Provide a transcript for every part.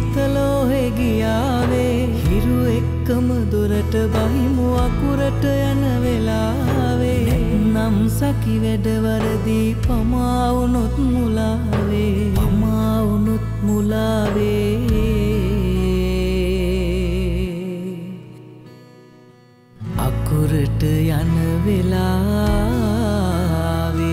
සීතලෝහෙ ගියාවේ හිරු එක්කම දොරට බහිමු අකුරට යන වෙලාවේ නම් සකි වැඩවරදී පමා වුණොත් මුලාවේ අකුරට යන වෙලාවේ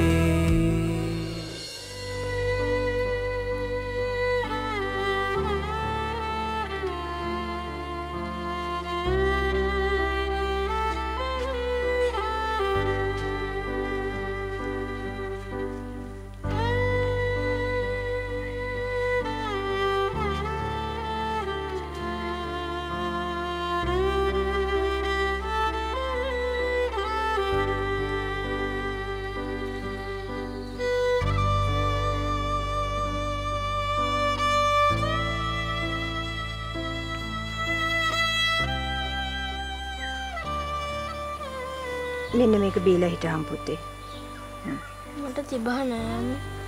මෙන්න මේක බීලා හිටහම් පුතේ. මට තිබහ නෑ.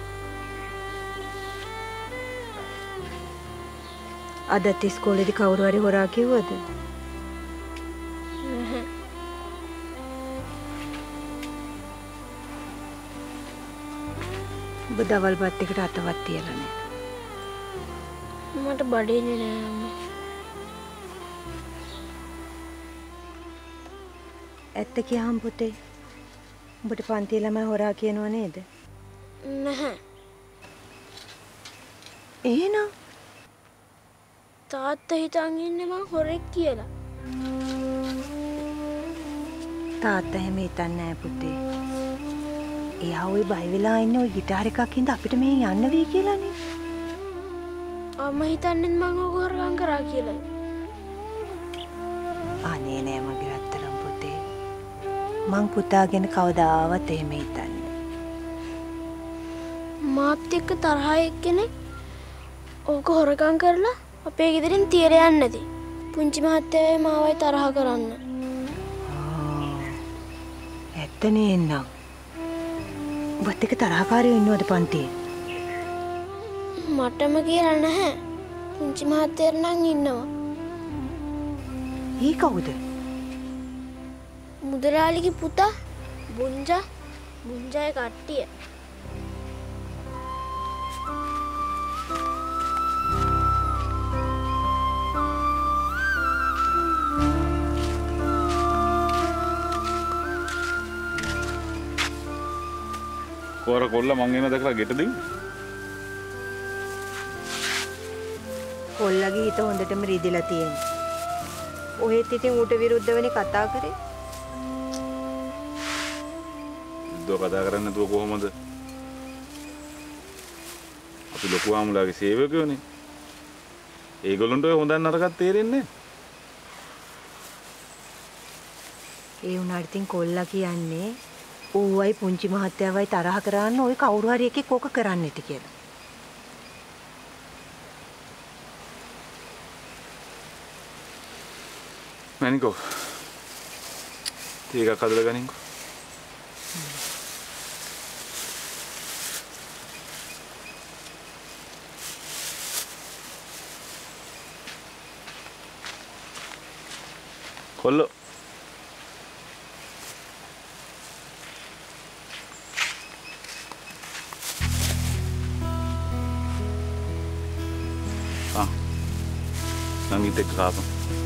අදත් ඉස්කෝලේදී කවුරු හරි හොරා කිව්වද? නැහැ. ඔබ දවල් බත් එකට අතවත් තියලා නෑ. මට බඩේනේ නෑ අම්මා. ඇත්ත කියහම් පුතේ. උඹට පන්ති ළමයි හොරා කියනව නේද? නැහැ. එහෙනම් තාත්තා හිතන් ඉන්නේ මං හොරෙක් කියලා. තාත්තා හැම හිතන්නේ නෑ පුතේ. එයා ওই බය වෙලා ඉන්නේ ওই গিitar එකක් හින්දා අපිට මෙහෙන් යන්න වෙයි කියලානේ. අම්මා හිතන්නේ මං ඔක හොරගම් කරා කියලා. අනේ නෑ මගේ රත්තරන් පුතේ. මං පුතා ගැන කවදාවත් එහෙම හිතන්නේ. මාත් එක්ක තරහා එක්කෙනෙක් ඕක හොරගම් කරලා අපේ ගෙදරින් තියලා යන්නේ නැති. පුංචි මහත්තයායි මාවයි තරහ කරන්න. ඇත්තනේ එන්නම්. ඔබත් එක්ක තරහකාරයෝ ඉන්නවද පන්තියේ? මටම කියලා නැහැ. පුංචි මහත්තයා නම් ඉන්නවා. ඊ කවුද? මුදලාලිගේ පුතා බුංජාගේ කට්ටිය. කොර කොල්ල මං එන දැකලා ගෙට දෙන්න. කොල්ලගේ හිත හොඳටම රිදිලා තියෙනවා. ඔහෙත් ඉතින් ඌට විරුද්ධවනේ කතා කරේ. දුව කතා කරන්නේ නැතුව කොහොමද? අපි ලොකු ආමුලාගේ සේවකයෝනේ. ඒගොල්ලන්ට ඔය හොඳක් නරකක් තේරෙන්නේ නැහැ. ඒ උනාට ඉතින් කොල්ලා කියන්නේ ඌවයි පුංචි මහත්තයාවයි තරහ කරන්න ওই කවුරු හරි එකෙක් ඕක කරන්න ඇති කියලා. මැනිකෝ. ටිකක් හදලා ගනින්කෝ. කොල්ලෝ නංගිත් එක්ක කාපන්.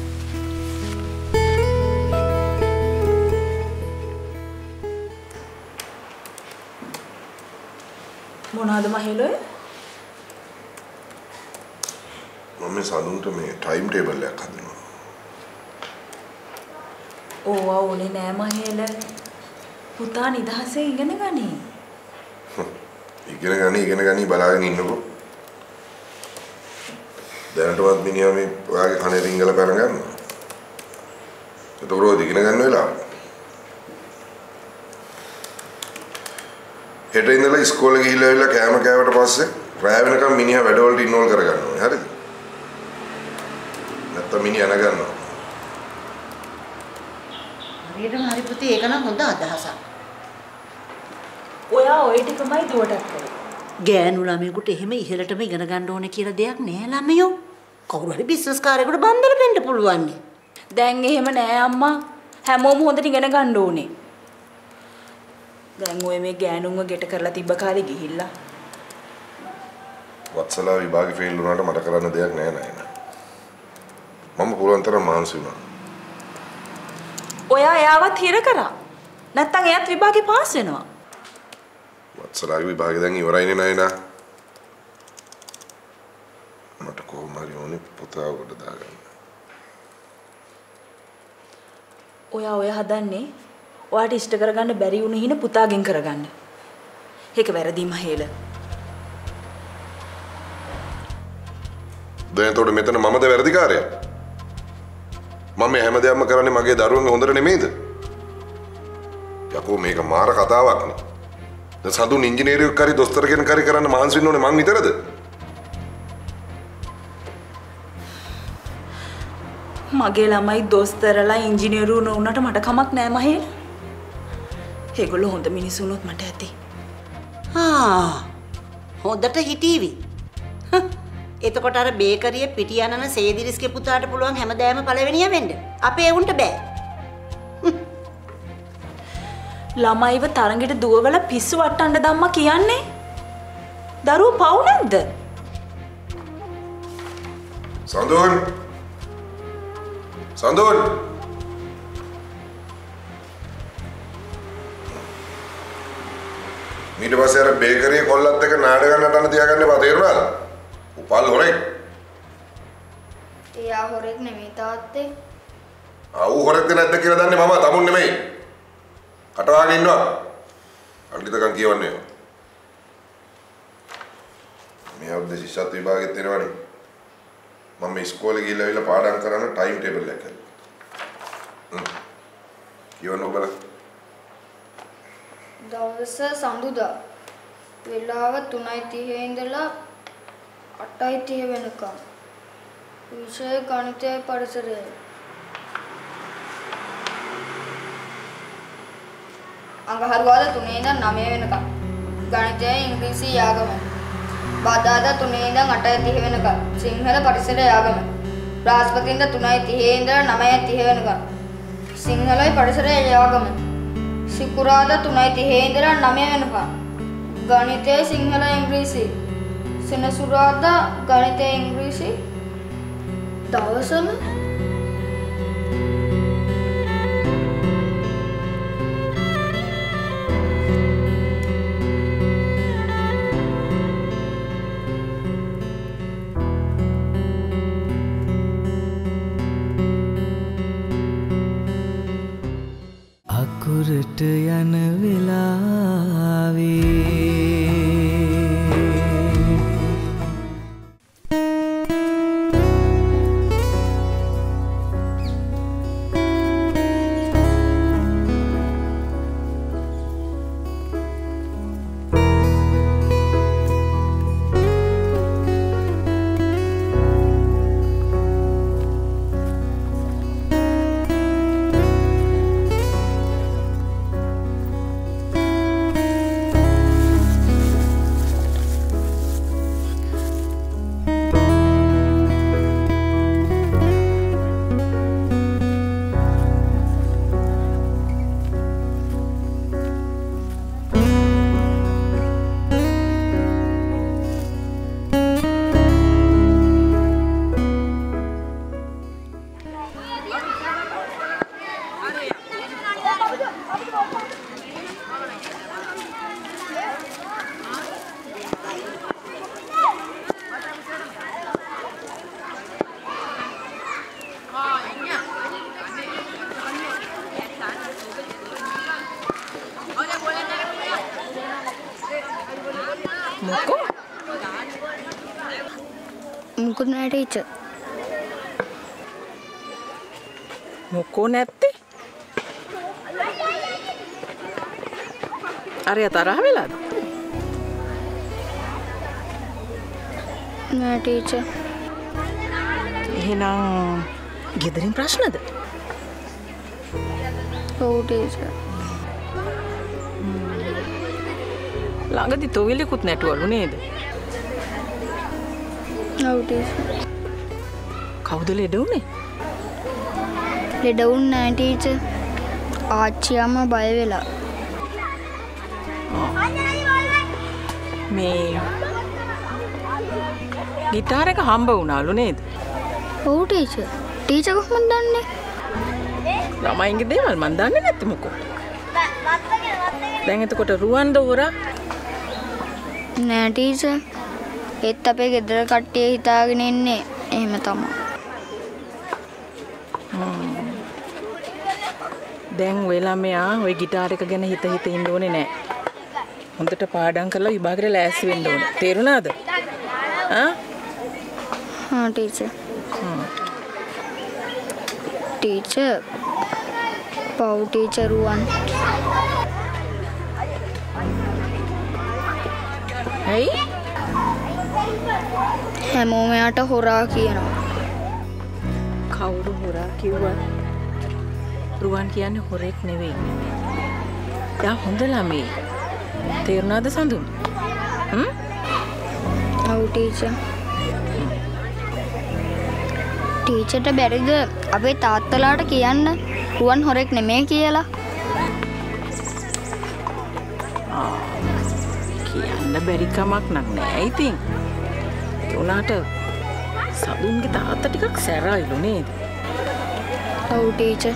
මොනවාද මහේලොය? මම සඳුන්ට මේ ටයිම් ටේබල් එකක් හදනවා. ඕවා ඕනේ නෑ මහේල. පුතා නිදහසේ ඉගෙන ගනි. ඉගෙන ගනි බලාගෙන ඉන්නකෝ. දැනටවත් මිනිහා මේ ඔයාගේ කනේ රිංගල කරගන්නවා. ඒතකොට ඉගෙන ගන්න වෙලාව. හෙට ඉඳලා ඉස්කෝලේ ගිහිල්ලා ඇවිල්ලා කෑම කෑවට පස්සේ රැය වෙනකම් මිනිහා වැඩවලට ඉන්වෝල් කරගන්න ඕනේ. හරිද? නැත්තම් මිනිහා නගන්නවා. හරියටම හරි පුතේ ඒක නම් හොඳ අදහසක්. ඔයා ওই ටිකමයි දුවටත් කරේ. ගෑනු ළමයෙකුට එහෙම ඉහළටම ඉගෙන ගන්න ඕනේ කියලා දෙයක් නෑ ළමයෝ. කවුරු හරි බිස්නස් කාර්යයකට බන්දලා දෙන්න පුළුවන්. දැන් එහෙම නෑ අම්මා. හැමෝම හොඳට ඉගෙන ගන්න ඕනේ. දැන් ඔය මේ ගෑනුන්ව ගෙට කරලා තිබ්බ කාලේ ගිහිල්ලා. වත්සලා විභාගේ ෆේල් වුණාට මට කරන්න දෙයක් නෑ නේද? මම පුළුවන් තරම් මහන්සි වුණා. ඔයා එයාවත් හිර කරා. නැත්තම් එයාත් විභාගේ පාස් වෙනවා. වත්සලාගේ විභාගේ දැන් ඉවරයිනේ නේද? මට කොහොම හරි ඕනේ පුතාව කොට දාගන්න. ඔය හදන්නේ ඔයාට ඉෂ්ට කරගන්න බැරි වුණ හින පුතාගෙන් කරගන්න. ඒක වැරදි මහේල. දැන් එතකොට මෙතන මමද වැරදිකාරයා? මම මේ හැම දෙයක්ම කරන්නේ මගේ දරුවන්ගේ හොඳට නෙමෙයිද? යකෝ මේක මාර කතාවක් නේ. දැන් සතුන් ඉංජිනේරුවෙක් කරි දොස්තර කෙනෙක් කරි කරන්න මහන්සි වෙන්න ඕනේ මං විතරද? මගේ ළමයි දොස්තරලා ඉංජිනේරු වුණාට මට කමක් නෑ මහේල. ඒගොල්ලෝ හොඳ මිනිස්සුනොත් මට ඇති. හොඳට හිටීවි. එතකොට අර බේකරිය පිටියනන සේදිරිස්ගේ පුතාට පුළුවන් හැමදාම පළවෙනියා වෙන්න. අපේ උන්ට බෑ. ළමයිව තරඟෙට දුවවල පිස්සු වට්ටන්න දැම්මා කියන්නේ? දරුවෝ පව් නැද්ද? සඳුන් ඊට පස්සේ අර බේකරියේ කොල්ලත් එක්ක නාඩගම් නටන්න තියාගන්න එපා තේරුණාද? උපල් හොරෙක්. එයා හොරෙක් නෙමෙයි තාත්තේ. ඌ හොරෙක්ද නැද්ද කියලා දන්නේ මම තමුන් නෙමෙයි. කටවාගෙන ඉන්නවා. අල්ලිතකම් කියවන්නේ. මේ අවුරුද්දේ ශිෂ්‍යත්ව විභාගෙත් එනවනේ. මම ඉස්කෝලේ ගිහිල්ලා ආවිල්ලා පාඩම් කරන්න ටයිම් ටේබල් එකක් හදලා. කියවන්න ඔබලා. දවස සඳුදා. වෙලාව 3:30 ඉඳලා 8:30 වෙනකම්. විෂය ගණිතය පරිසරය. අඟහරුවාදා 3 ඉඳන් 9 වෙනකම්. ගණිතය ඉංග්‍රීසි යාගම. බදාදා 3 ඉඳන් 8:30 වෙනකම්. සිංහල පරිසරය යාගම. බ්‍රහස්පතින්දා 3:30 ඉඳලා 9:30 වෙනකම්. සිංහලයි පරිසරය යාගම. සිකුරාදා 3:30 ඉඳලා 9 වෙනකම්. ගණිතය සිංහල ඉංග්‍රීසි. සෙනසුරාදා ගණිතය ඉංග්‍රීසි. දවසම අකුරට යන වෙලාවේ මොකද නෑ ටීචර්. මොකෝ නැත්තේ? අරය තරහ වෙලාද? නෑ ටීචර්. එහෙනම් ගෙදරින් ප්‍රශ්නද? ඔව් ටීචර්. ළඟදි තොවිලකුත් නැටුවලු නේද? ඔව් ටීචර්. කවුද ලෙඩ උනේ? ලෙඩ වුණ නෑ ටීචර්. ආච්චියම බය වෙලා. මේ ගිටාර එක හම්බ වුණාලු නේද? ඔව් ටීචර්. ටීචර් කොහොමද දන්නේ? ළමයින්ගේ දේවල් මන් දන්නේ නැත්තේ මොකෝ. දැන් එතකොට රුවන්ද හොරා? නෑ ටීචර්. ඒත් අපේ ගෙදර කට්ටිය හිතාගෙන ඉන්නේ එහෙම තමයි. දැන් ඔය ළමයා ওই ගිටාර එක ගැන හිත ඉන්න ඕනේ නෑ. හොඳට පාඩම් කරලා විභාගෙට ලෑස්ති වෙන්න ඕනේ. තේරුණාද? හා ටීචර්. ටීචර්. පව් ටීචර් රුවන්. ඇයි? හැමෝම යාට හොරා කියනවා. කවුරු හොරා කිව්වත් රුවන් කියන්නේ හොරෙක් නෙවෙයි. යා හොඳ ළමයි. තේරුණාද සඳුන්? ඔව් ටීචර්. ටීචර්ට බැරිද අපේ තාත්තලාට කියන්න රුවන් හොරෙක් නෙමෙයි කියලා? කියන්න බැරි කමක් නෑ ඉතින්. ඒ උනාට සඳුන්ගේ තාත්තා ටිකක් සැරයිලු නේද? ඔව් ටීචර්.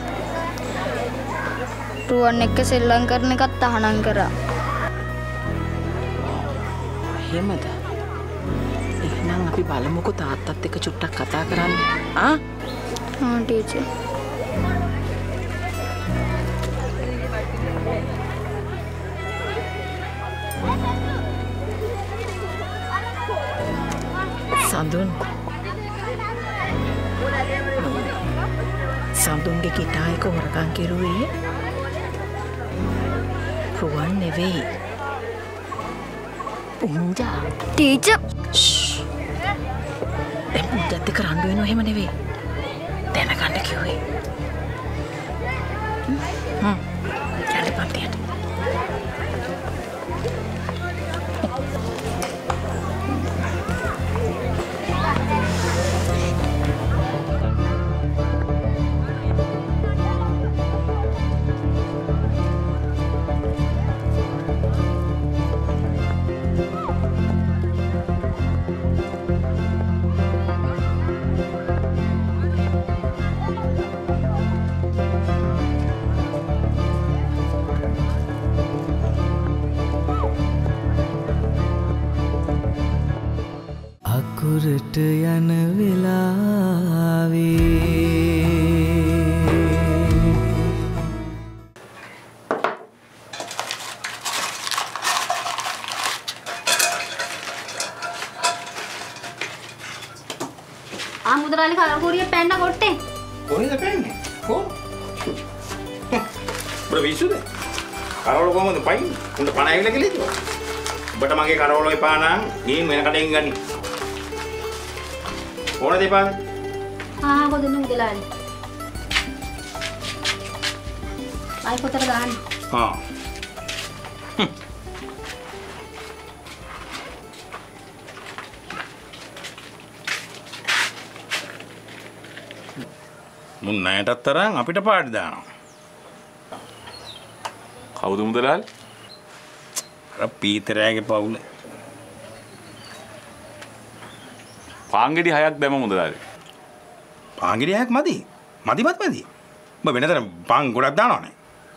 රුවන් එක්ක සෙල්ලම් කරන එකත් තහනම් කරා. එහෙමද? එහෙනම් අපි බලමුකෝ තාත්තත් එක්ක චුට්ටක් කතා කරන්න. ආ ටීචර්. සඳුන්. සඳුන්ගේ ගිටාර එක හොරකම් කෙරුවේ රුවන් නෙවෙයි. පුංජා. ටීචර්. දැන් පුංජාත් එක්ක රණ්ඩු වෙනව එහෙම නෙවෙයි. දැනගන්න කිව්වේ. යන්න පන්තියට. අකුරට යන වෙලාවේ මුදලාලි කලකුරිය පැන්න කොට්ටේ. කොහෙද පැන්නේ? කො? බර විසුද? කරවල කොහමද පයින්? උන්ට පණ ඇවිල්ලා කියලා ඉතින්. ඔබට මගේ කරවල එපා නම් ගිහින් වෙන කඩෙන් ගනි. ඕනද එපා? කොහෙද මුදලාලි? ආයි පොතට දාන්න. මුන් ණයටත් තරම් අපිට පාඩි දානවා. කවුද මුදලාලි? අර පීතරයාගේ පවුල. පාංගෙඩි 6ක් දැම්ම මුදලාලි. පාංගෙඩි 6ක් මදි. මදිමත් මදි. ඔබ වෙනතර පාන් ගොඩක් දානවනේ.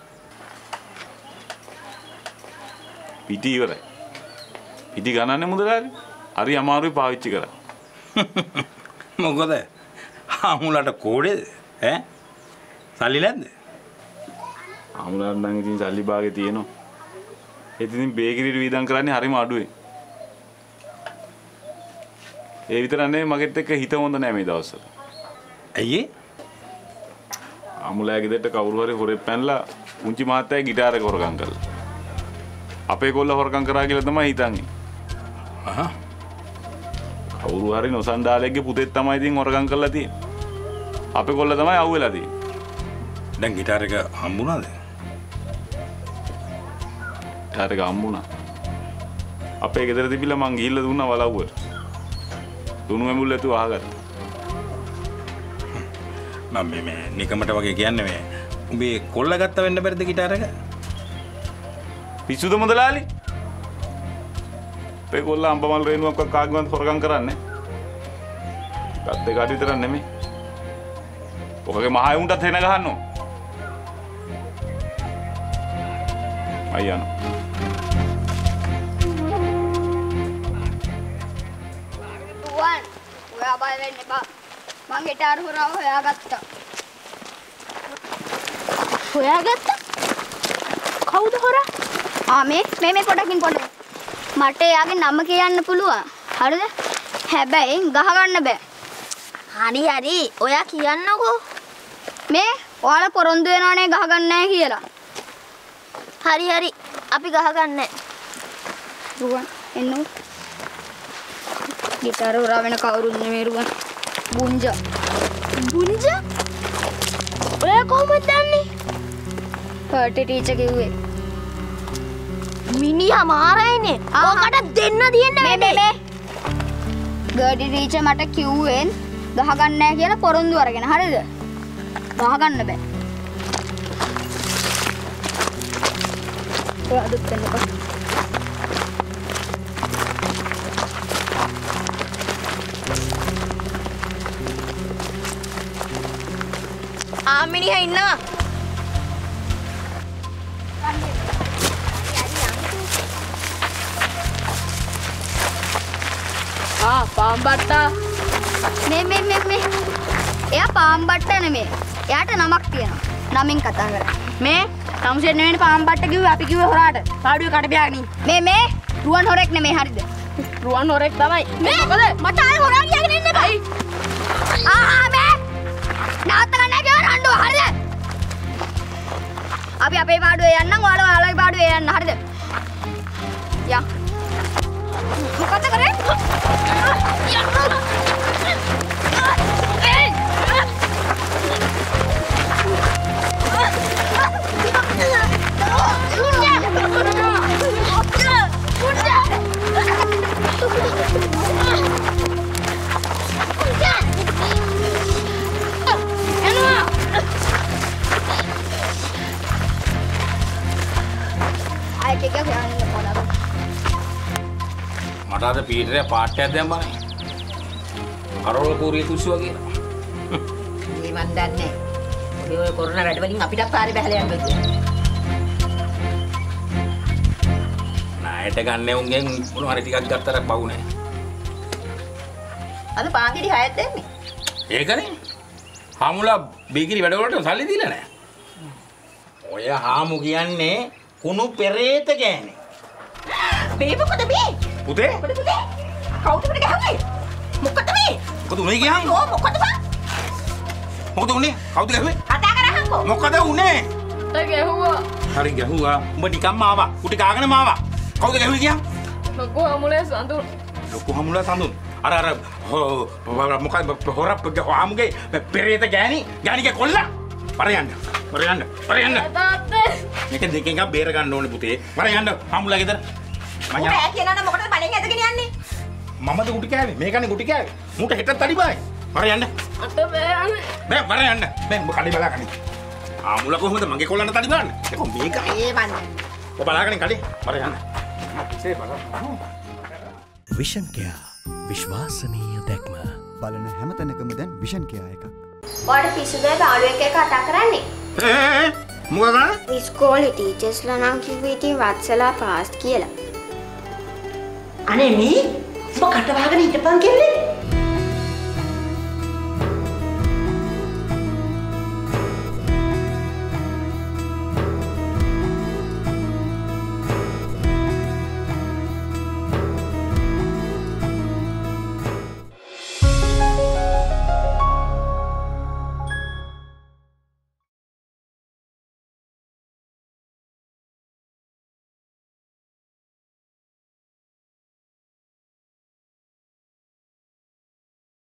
පිටි ඉවරයි. පිටි ගණන්නේ මුදලාලි. හරි අමාරුයි පාවිච්චි කරා. මොකද? ආමුලට කෝඩේද? ඈ? සල්ලි නැද්ද? ආමුලට නම් ඉතින් සල්ලි භාගේ තියෙනවා. ඒත් ඉතින් බේකරියට වීදම් කරන්නේ හරිම අඩුයි. ඒ විතර නෙමෙයි මගෙත් එක්ක හිත හොඳ නැහැ මේ දවස්වල. ඇයි ඒ? ආමුලගේ ගෙදරට කවුරු හරි හොරෙක් පැනලා පුංචි මහත්තයා ගිටාර එක හොරගම් කළා. අපේ කොල්ල හොරගම් කරා කියලා තමයි හිතන්නේ. කවුරු හරි නොසන්ඩාලෙක්ගේ පුතෙක් තමයි ඉතින් හොරගම් කරලා තියෙන්නේ. අපේ කොල්ල තමයි අහුවෙලා තියෙන්නේ. දැන් ගිටාර එක හම්බුණාද? ගිටාර එක හම්බුණා. අපේ ගෙදර තිබිලා මං ගිහිල්ලා දුන්නා වලව්වට. දුනු ඇඹුල් ඇතුව අහගත්තා. මම මේ නිකමට වගේ කියන්නේ මේ උඹේ කොල්ල ගත්ත වෙන්න බැරිද ගිටාර එක? පිස්සුද මුදලාලි? අපේ කොල්ල අම්බමල් රේණුවක් කාගෙන්වත් හොරගම් කරන්නේ. ගත්ත එක විතර නෙමෙයි. ඔකගේ මහා උන්ටත් වෙන ගහන්න ඕන. අයියන. රුවන් ඔයා බය වෙන්න එපා. මං ගිටාර හොරාව හොයාගත්තා. හොයාගත්තා? කවුද හොරා? මේ පොඩකින් පොඩ. මට එයාගේ නම කියන්න පුළුවන්. හරිද? හැබැයි ගහ ගන්න බෑ. හරි ඔයා කියන්නකෝ. මේ ඔයාලා පොරොන්දු වෙනවනේ ගහ ගන්න නැහැ කියලා. හරි අපි ගහ ගන්නෑ. රුවන් එන්නු. ගිටාර හොරා වෙන කවුරුත් නෙමෙයි රුවන්. බුංජා. බුංජා? ඔයා කොහොමද දන්නේ? පාටි ටීචර් කිව්වේ. මිනිහා මාරයිනේ. ඔකට දෙන්න තියෙන්නේ මේ. ගඩි ටීචර් මට කිව්වේ ගහ ගන්න නැහැ කියලා පොරොන්දු අරගෙන. හරිද? ගහ ගන්න බෑ. ඔයා දුක් වෙන්නකෝ. මිනිහා ඉන්නවා. පාම්බට්ටා. මේ. එයා පාම්බට්ටා නෙමෙයි. එයාට නමක් තියෙනවා. නමින් කතා කරා. මේ තමුසෙන් නෙවෙයි පාම්බට්ටා කිව්වේ අපි කිව්වේ හොරාට. පාඩුවේ කට බෑගනි. මේ රුවන් හොරෙක් නෙමෙයි හරිද? රුවන් හොරෙක් තමයි. මේ මොකද? මට ආයේ හොරා කියගෙන ඉන්න බෑ. මේ නාත ගන්න කියලා රණ්ඩුව හරිද? අපි අපේ පාඩුවේ යන්නම් ඔයාලගේ පාඩුවේ යන්න හරිද? යා. මොකද කරේ? මට අද පීටරේ පාට්ටයක් දැම්මනේ. කරවල කෝරිය කුස්සුවා කියලා. මේ මන් දන්නේ. ඔය කොරෝනා වැඩ වලින් අපිටත් පාරේ බහලා යන්න බෑ. ණයට ගන්න උන්ගෙන් මොනවා හරි ටිකක් ගත්තට බහු නෑ. අද පාංගිරි 6ක් දෙන්නේ. ඒකනේ. හාමුලා බීකිරි වැඩ වලට සල්ලි දීලා නෑ. ඔය හාමු කියන්නේ කුණු පෙරේත ගෑනේ. මේ මොකද මේ? පුතේ? මොකද පුතේ? කවුද උඩ ගහන්නේ? මොකද මේ? මොකද උනේ ගියාම? ඕ මොකද බං? මොකද උනේ? කවුද ගැහුවේ? කතා කරහන්කෝ. මොකද උනේ? ගැහුවා. හරි ගැහුවා. උඹ නිකම්ම ආවා. උටි කාගෙන මාවා. කවුද ගැහුවේ ගියාම? ලොකු හමුලේ සඳුන්. ලොකු හමුලා සඳුන්. අර මොකද හොරප්පගේ හාමුගේ පෙරේත ගෑණිගේ කොල්ලා. පරයන්න. තාත්තේ. මේක දෙකෙන් එකක් බේර ගන්න ඕනේ පුතේ. පරයන්න හාමුලා ගෙදර. මම ඈ කියනවා මොකටද බණෙන් ඇදගෙන යන්නේ? මමද ගුටි කෑවේ. මේකනේ ගුටි කෑවේ. මුට හෙටත් අඩි බායි. පරයන්න. අත බෑන්නේ. බෑ පරයන්න. බෑ උඹ කඩේ බලාගන්න. හාමුලා කොහොමද මගේ කොල්ලන්ට අඩි බාන්නේ? ඒක මේක. ඒ මන්නේ. ඔබ බලාගන්න කඩේ. පරයන්න. ඉතින් බලන්න. විෂන් කෙයා විශ්වාසනීය දැක්ම. බලන හැමතැනකම දැන් විෂන් කෙයා එකක්. ඔයාට පිස්සුද බාලුවෙක් එක්ක කතා කරන්නේ? මොකද? ඉස්කෝලේ ටීචර්ස්ලා නම් කිව්වේ ඉතින් වත්සලා පාස් කියලා. අනේ මේ ඔබ කට වහගෙන හිටපන් කියන්නේ.